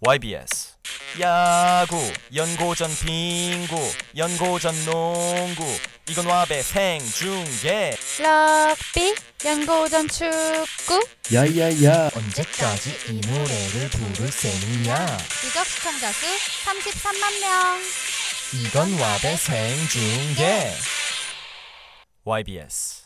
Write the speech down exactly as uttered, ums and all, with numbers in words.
와이비에스 야구, 연고전 빙구, 연고전 농구, 이건 와배 생중계. 럭비, 연고전 축구. 야야야 언제까지 이 노래를 부를 셈이냐. 누적 시청자 수 삼십삼만 명. 이건 와배 생중계. 와이비에스